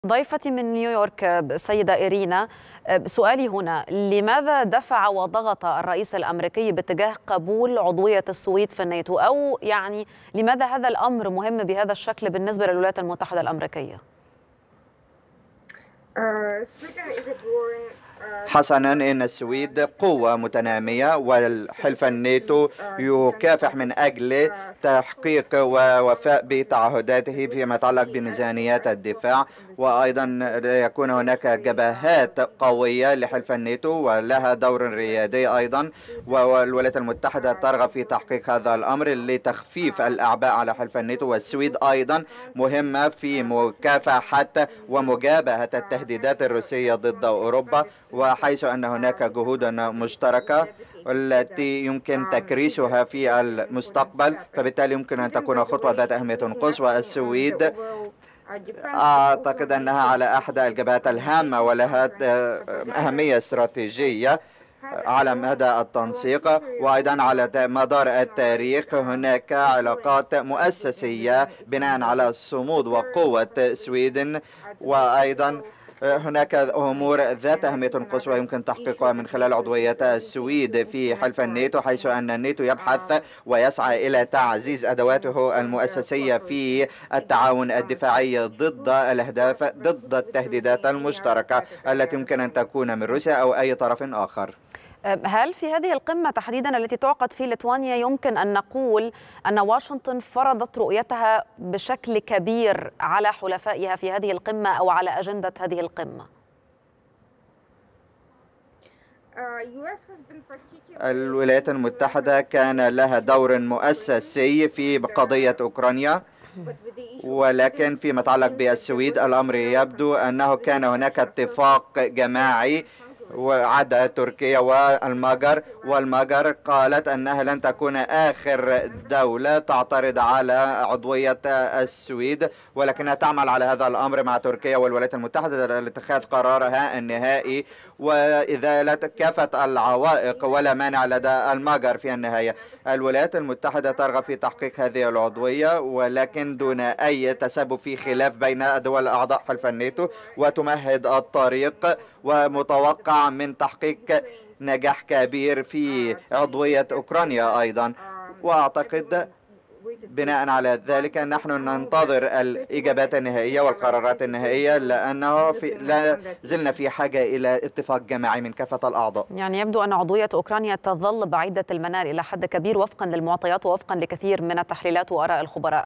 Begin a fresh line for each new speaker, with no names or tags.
ضيفتي من نيويورك السيدة إيرينا، سؤالي هنا: لماذا دفع وضغط الرئيس الأمريكي باتجاه قبول عضوية السويد في الناتو؟ أو يعني لماذا هذا الأمر مهم بهذا الشكل بالنسبة للولايات المتحدة الأمريكية؟
حسنا، إن السويد قوة متنامية، والحلف الناتو يكافح من أجل تحقيق ووفاء بتعهداته فيما يتعلق بميزانيات الدفاع، وأيضا يكون هناك جبهات قوية لحلف الناتو ولها دور ريادي أيضا، والولايات المتحدة ترغب في تحقيق هذا الأمر لتخفيف الأعباء على حلف الناتو. والسويد أيضا مهمة في مكافحة ومجابهة التهديدات الروسية ضد أوروبا، وحيث أن هناك جهود مشتركة التي يمكن تكريسها في المستقبل، فبالتالي يمكن أن تكون خطوة ذات أهمية قصوى. السويد أعتقد أنها على أحد الجبهات الهامة ولها أهمية استراتيجية على مدى التنسيق، وأيضا على مدار التاريخ هناك علاقات مؤسسية بناء على الصمود وقوة السويد، وأيضا هناك أمور ذات أهمية قصوى يمكن تحقيقها من خلال عضوية السويد في حلف الناتو، حيث أن الناتو يبحث ويسعى إلى تعزيز أدواته المؤسسية في التعاون الدفاعي ضد الأهداف، ضد التهديدات المشتركة التي يمكن أن تكون من روسيا أو أي طرف آخر.
هل في هذه القمة تحديدا التي تعقد في ليتوانيا يمكن أن نقول أن واشنطن فرضت رؤيتها بشكل كبير على حلفائها في هذه القمة أو على أجندة هذه القمة؟
الولايات المتحدة كان لها دور مؤسسي في قضية أوكرانيا، ولكن فيما يتعلق بالسويد الأمر يبدو أنه كان هناك اتفاق جماعي وعدا تركيا والمجر قالت أنها لن تكون آخر دولة تعترض على عضوية السويد، ولكنها تعمل على هذا الأمر مع تركيا والولايات المتحدة لاتخاذ قرارها النهائي وإزالة كافة العوائق ولا مانع لدى المجر. في النهاية الولايات المتحدة ترغب في تحقيق هذه العضوية، ولكن دون أي تسبب في خلاف بين الدول أعضاء حلف الناتو، وتمهد الطريق ومتوقع من تحقيق نجاح كبير في عضوية أوكرانيا أيضا. وأعتقد بناء على ذلك نحن ننتظر الإجابات النهائية والقرارات النهائية، لأنه لا زلنا في حاجة إلى اتفاق جماعي من كافة الأعضاء.
يعني يبدو أن عضوية أوكرانيا تظل بعيدة المنال إلى حد كبير وفقا للمعطيات ووفقا لكثير من التحليلات وآراء الخبراء.